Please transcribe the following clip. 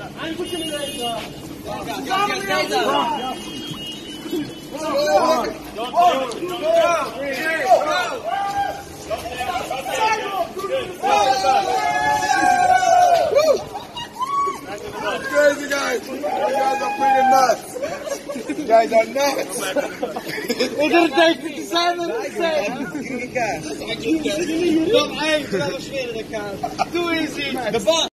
Crazy guys! You guys are pretty nuts! You guys are nuts! Ik doe het tegen samen met de Doe easy.